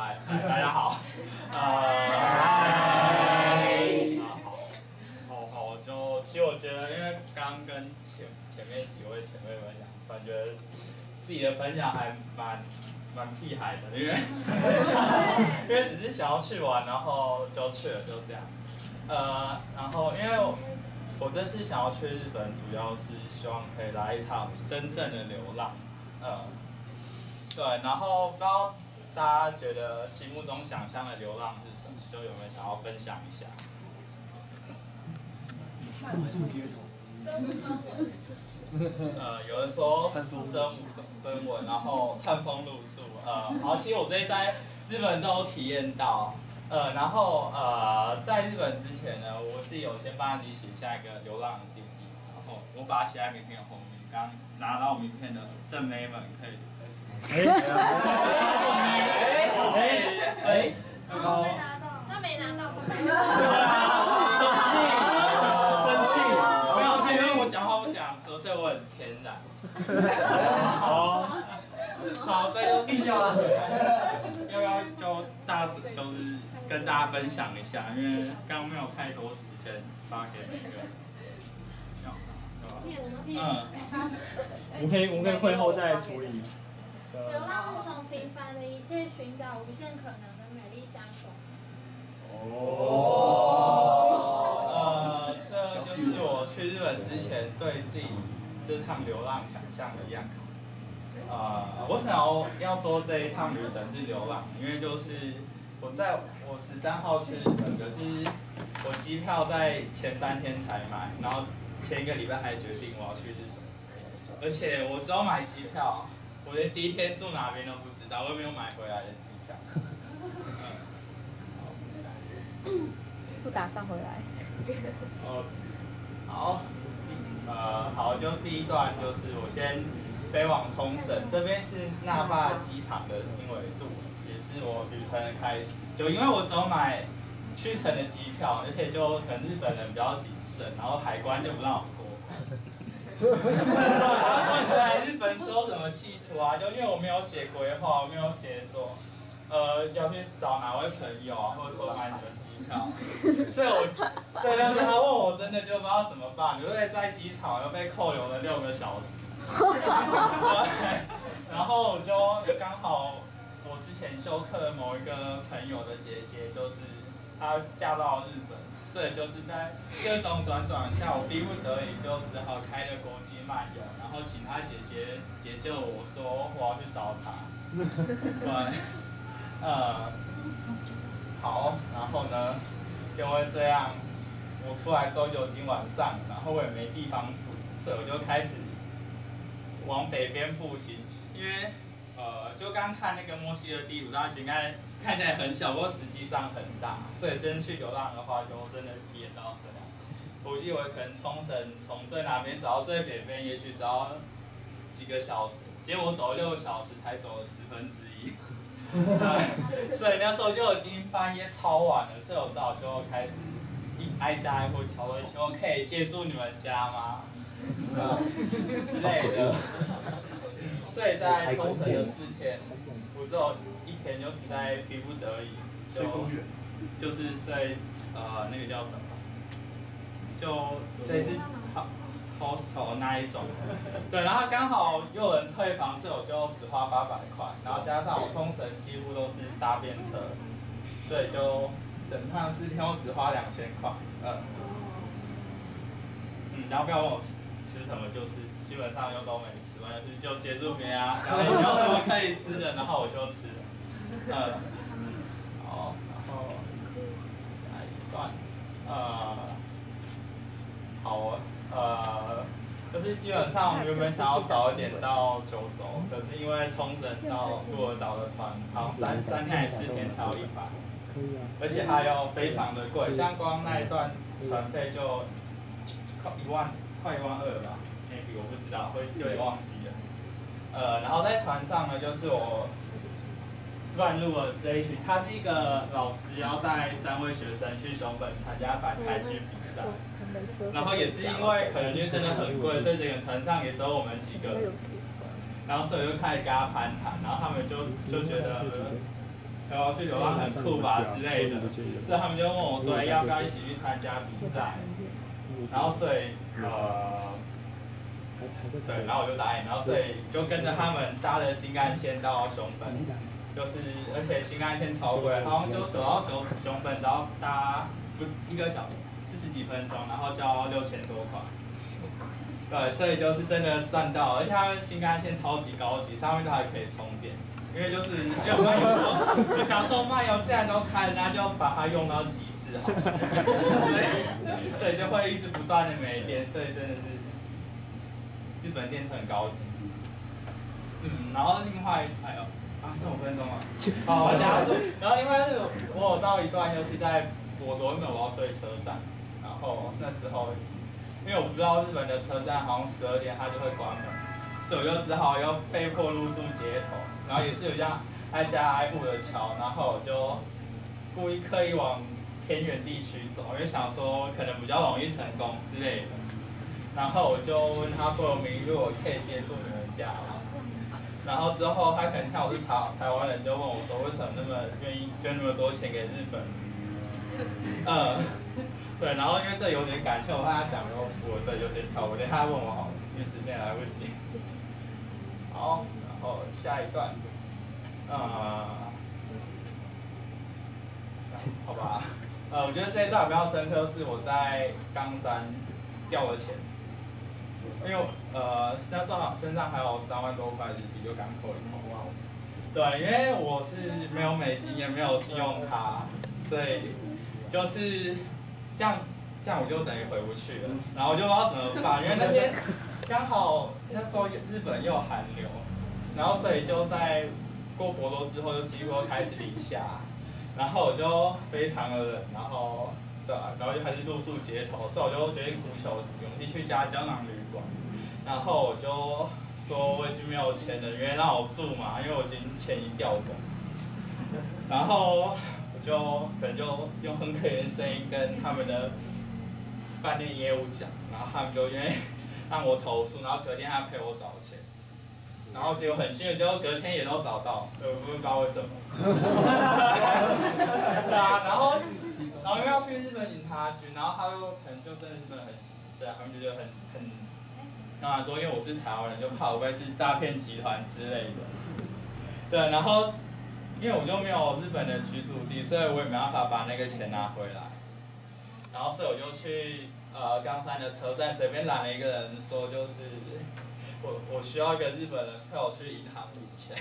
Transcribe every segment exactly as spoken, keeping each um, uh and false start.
嗨，大家好，呃，好，好好，就其实我觉得，因为刚刚跟前前面几位前辈分享，突然觉得自己的分享还蛮蛮屁孩的，因为因为只是想要去玩，然后就去了，就这样。呃，然后因为我我这次想要去日本，主要是希望可以来一场真正的流浪，呃，对，然后不知道大家觉得心目中想象的流浪是什么？就有没有想要分享一下？ 露宿街头。 呃，有人说身无分文，然后餐风露宿，呃，好，其实我这一在日本都有体验到，呃，然后呃，在日本之前呢，我自己有先帮自己写下一个流浪的定义，然后我把它写在名片后面。刚拿到名片的正妹们可以。哎哎哎哎， 哦，没拿到，那没拿到， 生气，生气，没有，因为我讲话不想说，所以我很天然。好，好，这就是要要要就大就是跟大家分享一下，因为刚刚没有太多时间发给每个。 嗯，我们可以我们可以会后再处理。 流浪是从平凡的一切寻找无限可能的美丽相逢。 哦。呃，这就是我去日本之前对自己这趟流浪想象的样子。呃，我想要要说这一趟旅程是流浪，因为就是我在我十三号去日本，可是我机票在前三天才买，然后前一个礼拜还决定我要去日本，而且我只有买机票。我连第一天住哪边都不知道，我也没有买回来的机票。 嗯，不打算回来。 哦，好，呃，好，就第一段就是我先飞往冲绳，这边是那霸机场的经纬度，也是我旅程的开始。就因为我只有买去程的机票，而且就可能日本人比较谨慎，然后海关就不让我过。他说你来日本是有什么企图啊？就因为我没有写规划，我没有写说，呃，要去找哪位朋友啊，或者说买什么机票，所以我，所以就是他问我，真的就不知道怎么办。因为在机场又被扣留了六个小时，然后我就刚好我之前修课的某一个朋友的姐姐，就是她嫁到日本。所以就是在各种转转下，我逼不得已就只好开了国际漫游，然后请他姐姐解救我说我要去找他。对，呃，好，然后呢，就会这样，我出来之后就已经晚上，然后我也没地方住，所以我就开始往北边步行，因为呃，就刚看那个墨西哥地图，大家应该看起来很小，不过实际上很大，所以真去流浪的话，就真的体验到这样。我以为可能冲绳从最南边走到最北边，也许只要几个小时，结果我走了六个小时才走了十分之一。所以那时候就已经半夜超晚了，所以我只好就开始一挨家挨户敲问说，可以借住你们家吗？之类的。所以在冲绳的四天，我只有一天就实在逼不得已，就就是睡呃那个叫什么，就类似 hostel 那一种，对，然后刚好又有人退房，所以我就只花八百块，然后加上我冲绳几乎都是搭便车，所以就整趟四天我只花两千块，嗯，嗯，然后不要问我吃吃什么，就是基本上又都没吃完，就是就接住别人啊，然后有什么可以吃的，然后我就吃了，嗯，好，然后下一段，呃，好，呃，就是基本上我们原本想要早一点到九州，可是因为冲绳到鹿儿岛的船，好像三三天还是四天才有一班，而且还要非常的贵，像光那一段船费就快一万。快一万二吧 ，maybe 我不知道，会有点忘记了。呃，然后在船上呢，就是我乱入了这一群，他是一个老师要带三位学生去熊本参加反台剧比赛，然后也是因为可能因为真的很贵，所以整个船上也只有我们几个人，然后所以就开始跟他攀谈，然后他们就就觉得然后去流浪很酷吧之类的，所以他们就问我说，哎，要不要一起去参加比赛？然后所以呃，对，然后我就答应，然后所以就跟着他们搭了新干线到熊本，就是而且新干线超贵，好像就走到熊熊本，然后搭不一个小时四十几分钟，然后交六千多块。对，所以就是真的赚到，而且它新干线超级高级，上面都还可以充电。因为就是因为我漫游说，我想说漫游既然都开了，那就把它用到极致好了，所以所以就会一直不断的没电，所以真的是日本电车很高级。嗯，然后另外还有啊，剩五分钟了，好，我加速。然后另外是我有到一段就是在博多，因为我要睡车站，然后那时候因为我不知道日本的车站好像十二点它就会关门，所以我就只好又被迫露宿街头。然后也是有这样挨家挨户的桥，然后我就故意刻意往偏远地区走，因为想说可能比较容易成功之类的。然后我就问他说有迷路，我可以接住你们家吗？然后之后他可能看我是台台湾人，就问我说为什么那么愿意捐那么多钱给日本？嗯，对，然后因为这有点感性，我怕他讲又我对有些跳，我等他问我好了，因为时间来不及。好。哦，下一段，呃，好吧，呃，我觉得这一段比较深刻，是我在冈山掉了钱，因为呃那时候身上还有三万多块日币，就刚扣一扣。对，因为我是没有美金，也没有信用卡，所以就是这样，这样我就等于回不去了，然后我就不知道怎么办，因为那天刚好那时候日本又有寒流。然后所以就在过博多之后，就几乎开始零下，然后我就非常的冷，然后对啊，然后就开始露宿街头，所以我就决定鼓求勇气去一家胶囊旅馆，然后我就说我已经没有钱了，因为让我住嘛，因为我已经钱已经掉光，然后我就可能就用很可怜的声音跟他们的饭店业务讲，然后他们就愿意让我投诉，然后隔天还陪我找钱。然后结果很幸运，就隔天也都找到，我不知道为什么。对啊，然后，然后因为要去日本警察局，然后他就可能就真的是真的很歧视啊，他们就觉得很很，当然说因为我是台湾人，就怕我会是诈骗集团之类的。对，然后因为我就没有日本的居住地，所以我也没办法把那个钱拿回来。然后所以我就去呃冈山的车站随便拦了一个人，说就是。我我需要一个日本人陪我去银行领钱，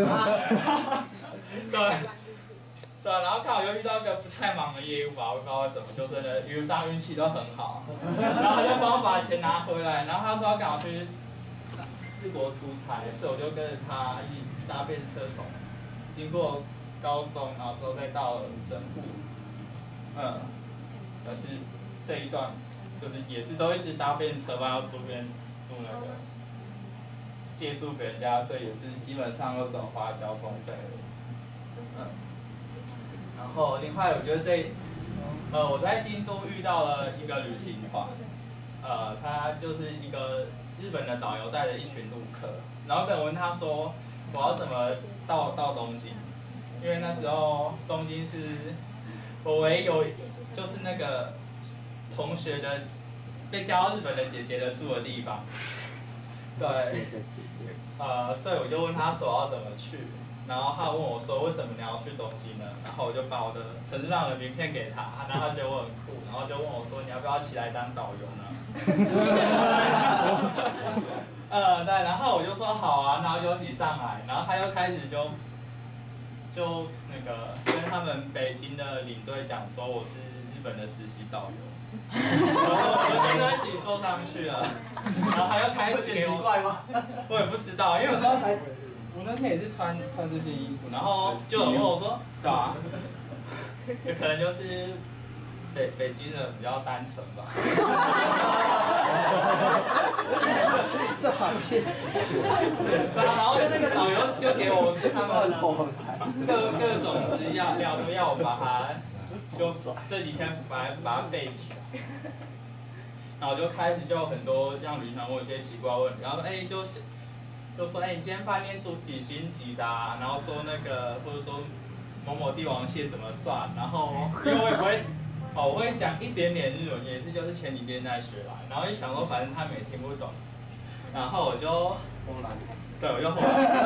对，对，然后刚好又遇到一个不太忙的业务吧，我不知道为什么，就真的一路上运气都很好，然后他就帮我把钱拿回来，然后他说他刚好去四国出差，所以我就跟着他一搭便车走，经过高松，然后之后再到了神户，嗯，但是这一段就是也是都一直搭便车吧，要住边住那个。借住别人家，所以也是基本上都只有花交通费。嗯，然后另外我觉得这，呃，我在京都遇到了一个旅行团，呃，他就是一个日本的导游带着一群陆客，然后跟我问他说我要怎么到到东京，因为那时候东京是我唯一有就是那个同学的被交到日本的姐姐的住的地方。对，呃，所以我就问他说要怎么去，然后他问我说为什么你要去东京呢？然后我就把我的城市上的名片给他，然后他觉得我很酷，然后就问我说你要不要起来当导游呢？呃，对，然后我就说好啊，然后就一起上来，然后他又开始就就那个跟他们北京的领队讲说我是日本的实习导游。然后我们就一起坐上去了，然后他又开始给我，我也不知道，因为我那还，我那天也是穿穿这些衣服，然后就有人问我说，对啊，有可能就是北北京人比较单纯吧。 诈骗集团。 然后那个导游就给我他们各各种资料料都要我把它。就这几天把把它背起来，然后我就开始就有很多让旅团问一些奇怪问题，然后说哎、欸、就是就说哎、欸、你今天饭店住几星级的、啊，然后说那个或者说某某某帝王蟹怎么算，然后因为我也不会，哦，我会讲一点点日文，也是就是前几天在学来，然后就想说反正他们也听不懂，然后我就波兰， 对，我就后来，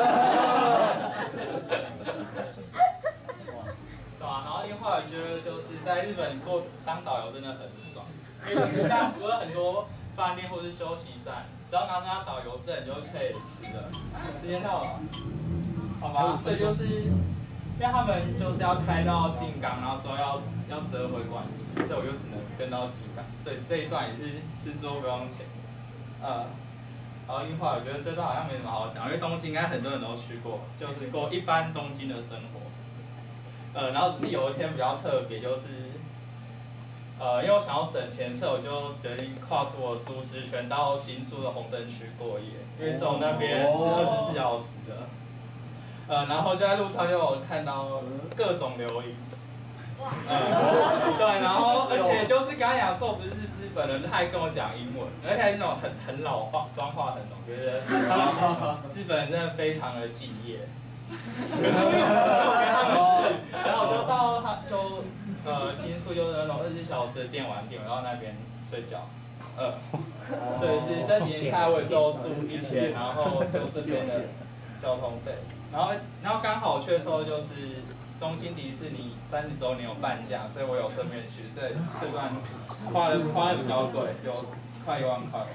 对啊，然后另外我觉得就是在日本过当导游真的很爽，因为就是像不是很多饭店或是休息站，只要拿着他导游证你就可以吃了。时间到了，好吧，所以就是因为他们就是要开到静冈，然后之后要要折回关西，所以我就只能跟到静冈，所以这一段也是吃之后不用钱。呃，然后另外我觉得这段好像没什么好讲，因为东京应该很多人都去过，就是过一般东京的生活。呃，然后只是有一天比较特别，就是。呃，因为我想要省钱，所以我就决定跨出我舒适圈，到新宿的红灯区过夜，因为从那边是二十四小时的。呃，然后就在路上就有看到各种留言。呃，对，然后而且就是刚刚讲说，不是日本人，他还跟我讲英文，而且还是那种很很老话，脏话很浓，觉得他们日本人真的非常的敬业。可是因为我跟他们去，然后我就到他就。呃，新宿就是那种二十四小时的电玩店，我到那边睡觉。呃，对，是这几年下来我也只有住一天，然后就这边的交通费，然后然后刚好我去的时候就是东京迪士尼三十周年有半价，所以我有顺便去，所以这段花的花的比较贵，就快一万块。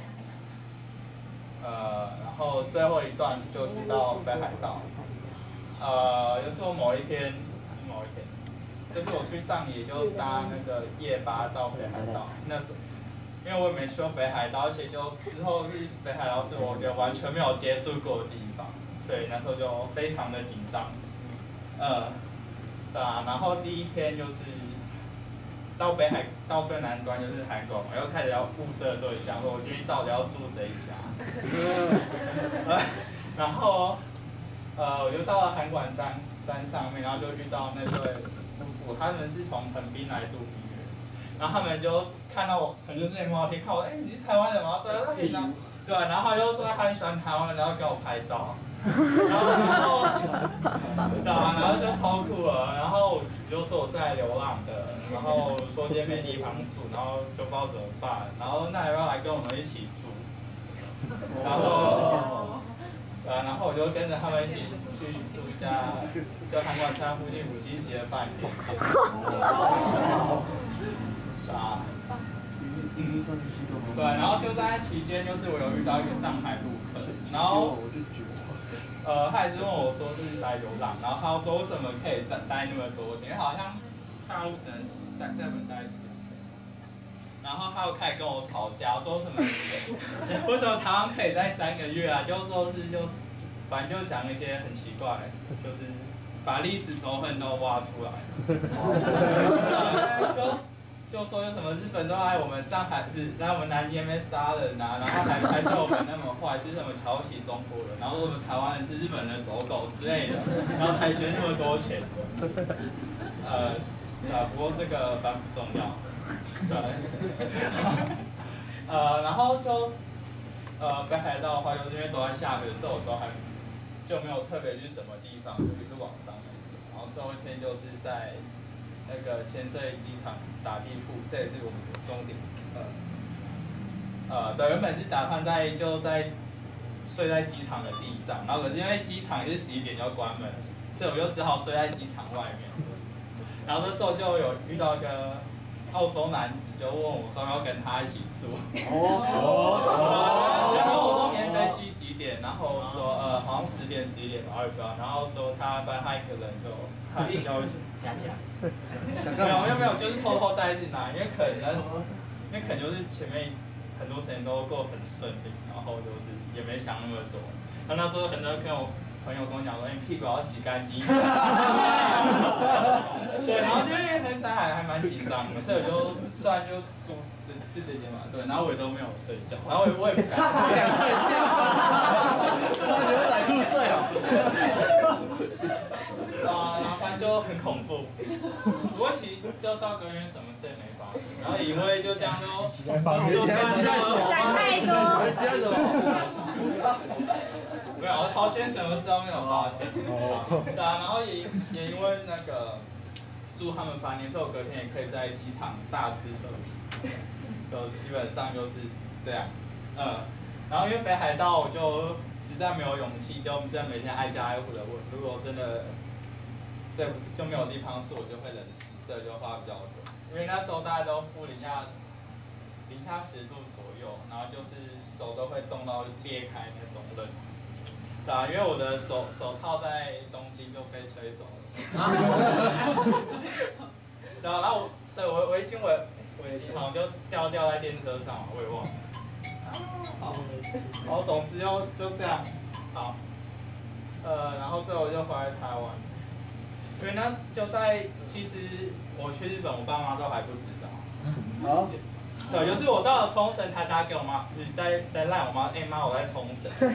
呃，然后最后一段就是到北海道，呃，也是我某一天，是某一天。就是我去上野就搭那个夜巴到北海道，那时因为我也没去过北海道，而且就之后是北海道是我完全没有接触过的地方，所以那时候就非常的紧张。呃，对啊，然后第一天就是到北海道最南端就是韩国嘛，又开始要物色对象，说我今天到底要住谁家。然后呃，我就到了函馆山山上面，然后就遇到那对。他们是从横滨来度蜜月，然后他们就看到我，可能就是摸天看我，哎、欸，你是台湾人吗？对，那平常对，然后他就说他很喜欢台湾人，然后跟我拍照，然后然后对啊，然后就超酷了，然后我就说我是来流浪的，然后说今天没地方住，然后就不知道怎么办，然后那要不要来跟我们一起住？然后。对啊，然后我就跟着他们一起去住一家就函馆山附近五星级的饭店。啊。对，然后就在期间，就是我有遇到一个上海路客，然后呃，他也是问我说是来流浪，然后他说为什么可以待待那么多天？好像大陆只能待在日本待十。然后他又开始跟我吵架，说什么为什么台湾可以在三个月啊？就说是就是，反正就讲一些很奇怪，就是把历史仇恨都挖出来。就就说有什么日本都来我们上海，是来我们南京那边杀人啊，然后还还对我们那么坏，是什么瞧不起中国人，然后我们台湾人是日本人走狗之类的，然后才捐那么多钱。呃，啊，不过这个反正不重要。对，呃，然后就呃北海道的话，就是因为都在下雪，所以我都还就没有特别去什么地方，就一路往上面走。然后最后一天就是在那个千岁机场打地铺，这也是我们的终点。呃，呃，对，原本是打算在就在睡在机场的地上，然后可是因为机场也是十一点就要关门，所以我就只好睡在机场外面。然后这时候就有遇到一个澳洲男子，就问我说要跟他一起住。哦。然后我说明天飞机几点？然后说呃好像十点十一点吧，我也不知道。然后说他反正他一个人就他比较加价。 没有没有没有，就是偷偷带进来，因为可能因为可能就是前面很多时间都过很顺利，然后就是也没想那么多。然后那时候很多朋友。朋友跟我讲说，你、欸、屁股要洗干净。对，然后就因为那山海还蛮紧张的，所以我就虽然就住这是这间嘛，对，然后我也都没有睡觉，然后我也我也不敢， 不想睡觉，穿牛仔裤睡哦。 啊，然后反正就很恐怖。不过其实就到隔天什么事也没发生，然后以为就这样都就这样想太多。 没有，好险什么事都没有发生。对啊，然后也也因为那个住他们饭店，所以我隔天也可以在机场大吃特吃，就基本上就是这样。嗯，然后因为北海道我就实在没有勇气，就真的每天挨家挨户的问，如果真的睡就没有地方住，我就会冷死，所以就花比较多。因为那时候大家都负零下零下十度左右，然后就是手都会冻到裂开那种冷。对啊，因为我的手手套在东京就被吹走了。对啊，然后我对我围巾我围巾好像就掉掉在电车上，我也忘了。好，然后总之就就这样，好，呃，然后最后就回来台湾，因为呢就在其实我去日本，我爸妈都还不知道。 好。 对，就是我到了冲绳，才打给我妈，在在赖我妈，哎、欸、妈，我在冲绳。直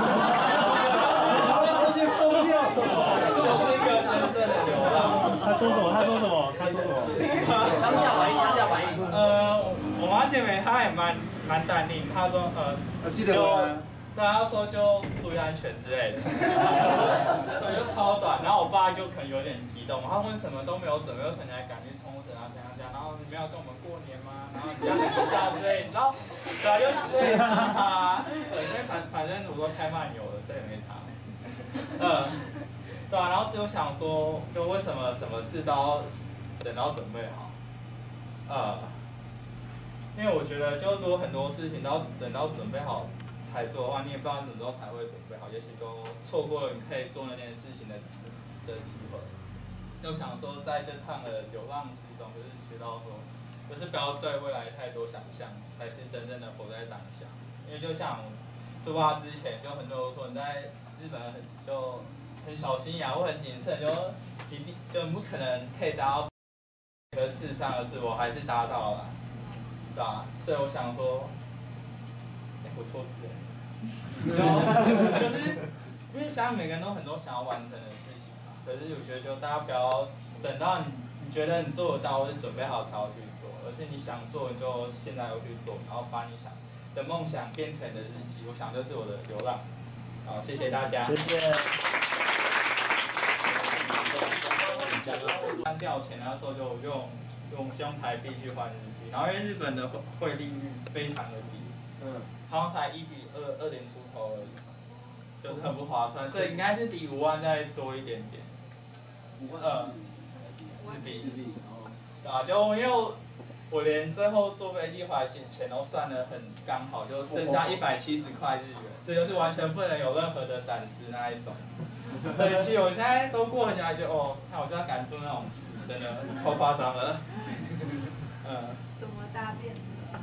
接疯掉， 就是一个真正的流浪。 他说什么？他说什么？他说什么？ 当下反应，当下反应。 呃，我妈前面她也蛮蛮淡定，她说呃， 记得吗？ 对，她说就注意安全之类的。对，就超短。然后我爸就可能有点激动，他问什么都没有准备，又想起来赶去冲绳啊，怎样怎样，然后你们要跟我们过年吗？然后你要很笑之类，你知道？对啊，就对啊，对，因为反反正我都开漫游了，所以没差。嗯，对啊，然后只有想说，就为什么什么事都要等到准备好？呃，因为我觉得，就如果很多事情都要等到准备好才做的话，你也不知道什么时候才会准备好，也许就错过了你可以做那件事情的的机会。又想说，在这趟的流浪之中，就是学到说，就是不要对未来太多想象，才是真正的活在当下。因为就像出发之前，就很多人说你在日本很就很小心眼或很谨慎，就一定就不可能可以达到。可事实上的是，我还是达到了，对吧？所以我想说，哎、欸，我错字了，就就是因为想每个人都很多想要完成的事情嘛，可是我觉得就大家不要等到你你觉得你做得到或者准备好才要去做，而是你想做你就现在要去做，然后把你想的梦想变成你的日记。我想这是我的流浪。好，谢谢大家。 谢谢。 换掉钱那时候就用用用台币去换日币，然后因为日本的汇利率非常的低，嗯，好像才一比二二点出头而已，就是很不划算，所以应该是比五万再多一点点。五万呃，日币，日币，对啊，就因为我我连最后坐飞机回来钱钱都算得很刚好，就剩下一百七十块日元，这就是完全不能有任何的闪失那一种。所以其实我现在都过很久，还觉得哦，看我就要敢做那种事，真的超夸张了。嗯。 怎么搭便车？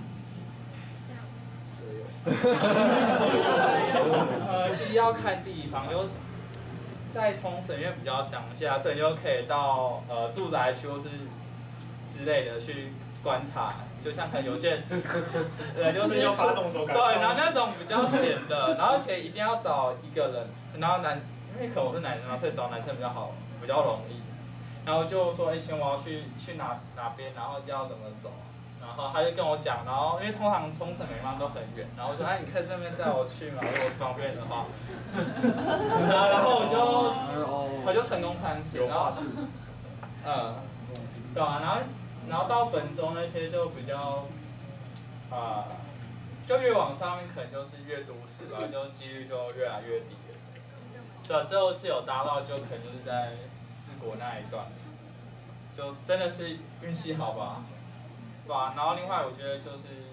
呃，其实要看地方，就在冲绳因为比较乡下，所以就可以到呃住宅区或是之类的去观察，就像可能有些人，对，就是有发动手感。 对，然后那种比较闲的，然后而且一定要找一个人，然后男。因为可能我是男生嘛，所以找男生比较好，比较容易。然后就说，哎，请我要去去哪哪边，然后要怎么走。然后他就跟我讲，然后因为通常冲绳每方都很远，然后我说，哎，你可以顺便载我去嘛，如果方便的话。然后我就我就成功三次，然后嗯，对啊，然后然后到本州那些就比较啊、呃，就越往上面可能就是越都市吧，就几率就越来越低。对，最后是有搭到，就可能就是在四国那一段，就真的是运气好吧，对吧？然后另外我觉得就是，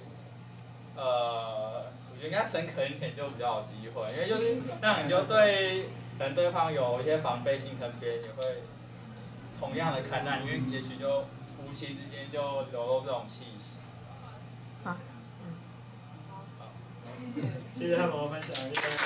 呃，我觉得应该诚恳一点就比较有机会，因为就是那你就对可能对方有一些防备心，可能别人也会同样的看待，因为也许就无形之间就流露这种气息。 好， 谢谢他们分享。